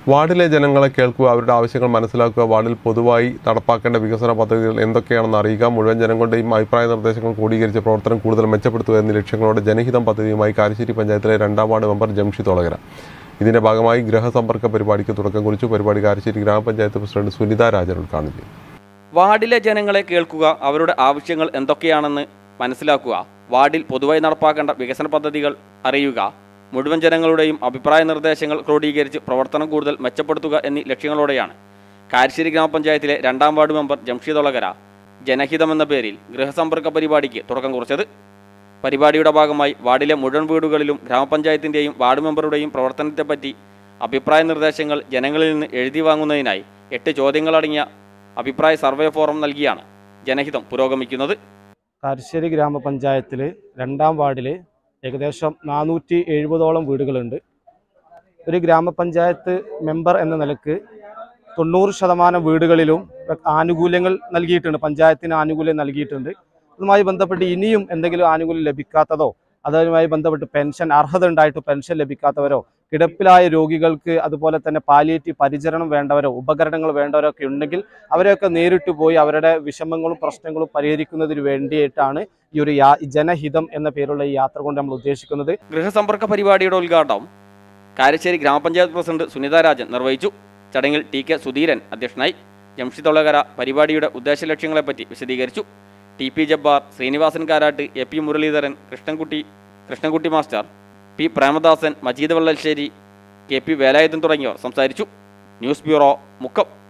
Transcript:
വാർഡിലെ ജനങ്ങളെ കേൾക്കുക, അവരുടെ ആവശ്യങ്ങൾ മനസ്സിലാക്കുക, വാർഡിൽ പൊതുവായി നടപ്പാക്കേണ്ട വികസന പദ്ധതികൾ എന്തൊക്കെയാണെന്ന് അറിയുക, മുഴുവൻ ജനങ്ങളുടെയും അഭിപ്രായ നിർദ്ദേശങ്ങൾ ക്രോഡീകരിച്ച് പ്രവർത്തനം കൂടുതൽ മെച്ചപ്പെടുത്തുക എന്നീ ലക്ഷ്യങ്ങളോടെ ജനഹിതം പദ്ധതിയുമായി കാരശ്ശേരി പഞ്ചായത്തിലെ 2ാം വാർഡ് മെമ്പർ ജംഷിദ് ഒളകര. ഇതിന്റെ ഭാഗമായി ഗൃഹസമ്പർക്ക പരിപാടിക്ക് തുടക്കം കുറിച്ചു. പരിപാടി കാരശ്ശേരി ഗ്രാമപഞ്ചായത്ത് പ്രസിഡന്റ് സുനിത രാജൻ ഉദ്ഘാടനം ചെയ്തു. വാർഡിലെ ജനങ്ങളെ കേൾക്കുക, അവരുടെ ആവശ്യങ്ങൾ എന്തൊക്കെയാണെന്ന് മനസ്സിലാക്കുക, വാർഡിൽ പൊതുവായി നടപ്പാക്കേണ്ട വികസന പദ്ധതികൾ അറിയുക, മുഴുവൻ ജനങ്ങളുടെയും അഭിപ്രായ നിർദ്ദേശങ്ങൾ ക്രോഡീകരിച്ച് പ്രവർത്തനം കൂടുതൽ മെച്ചപ്പെടുത്തുക എന്നീ ലക്ഷ്യങ്ങളോടെയാണ് കാരശ്ശേരി ഗ്രാമപഞ്ചായത്തിലെ 2ാം വാർഡ് മെമ്പർ ജംഷിദ് ഒളകര ജനഹിതം എന്ന പേരിൽ ഗൃഹസമ്പർക്ക പരിപാടിക്ക് തുടക്കം കുറിച്ചത്. പരിപാടിയുടെ ഭാഗമായി വാർഡിലെ മുഴുവൻ വീടുകളിലും ഗ്രാമപഞ്ചായത്തിൻ്റെയും വാർഡ് മെമ്പറുടെയും പ്രവർത്തനത്തെപ്പറ്റി അഭിപ്രായ നിർദ്ദേശങ്ങൾ ജനങ്ങളിൽ നിന്ന് എഴുതി വാങ്ങുന്നതിനായി 8 ചോദ്യങ്ങളടങ്ങിയ അഭിപ്രായ സർവേ ഫോറം നൽകിയാണ് ജനഹിതം പുരോഗമിക്കുന്നത്. കാരശ്ശേരി ഗ്രാമപഞ്ചായത്തിൽ 2ാം വാർഡിൽ ഏകദേശം 470ഓളം വീടുകളുണ്ട്. ഒരു ഗ്രാമപഞ്ചായത്ത് മെമ്പർ എന്ന നിലക്ക് 90% വീടുകളിലും ആനുകൂല്യങ്ങൾ നൽകിയിട്ടുണ്ട്, പഞ്ചായത്തിന് ആനുകൂല്യം നൽകിയിട്ടുണ്ട്. അതുമായി ബന്ധപ്പെട്ട് ഇനിയും എന്തെങ്കിലും ആനുകൂല്യം ലഭിക്കാത്തതോ, അതുമായി ബന്ധപ്പെട്ട് പെൻഷൻ അർഹത ഉണ്ടായിട്ട് പെൻഷൻ ലഭിക്കാത്തവരോ, കിടപ്പിലായ രോഗികൾക്ക് അതുപോലെ തന്നെ പാലിയേറ്റീവ് പരിചരണം വേണ്ടവരോ, ഉപകരണങ്ങൾ വേണ്ടവരോ ഒക്കെ ഉണ്ടെങ്കിൽ അവരെയൊക്കെ നേരിട്ട് പോയി അവരുടെ വിഷമങ്ങളും പ്രശ്നങ്ങളും പരിഹരിക്കുന്നതിന് വേണ്ടിയിട്ടാണ് ഈ ഒരു ജനഹിതം എന്ന പേരുള്ള ഈ യാത്ര കൊണ്ട് നമ്മൾ ഉദ്ദേശിക്കുന്നത്. ഗൃഹസമ്പർക്ക പരിപാടിയുടെ ഉദ്ഘാടനം കാരശ്ശേരി ഗ്രാമപഞ്ചായത്ത് പ്രസിഡന്റ് സുനിത രാജൻ നിർവഹിച്ചു. ചടങ്ങിൽ ടി.കെ. സുധീരൻ അധ്യക്ഷനായി. ജംഷിദ് ഒളകര പരിപാടിയുടെ ഉദ്ദേശ ലക്ഷ്യങ്ങളെപ്പറ്റി വിശദീകരിച്ചു. TP. Jabbar, Sreenivasan Karat, AP. Muraleedharan, Krishnankutty master, P. Premadasan, Majeed Vallassery, KP. Velayudhan തുടങ്ങിയവർ സംസാരിച്ചു. News bureau, Mukkam.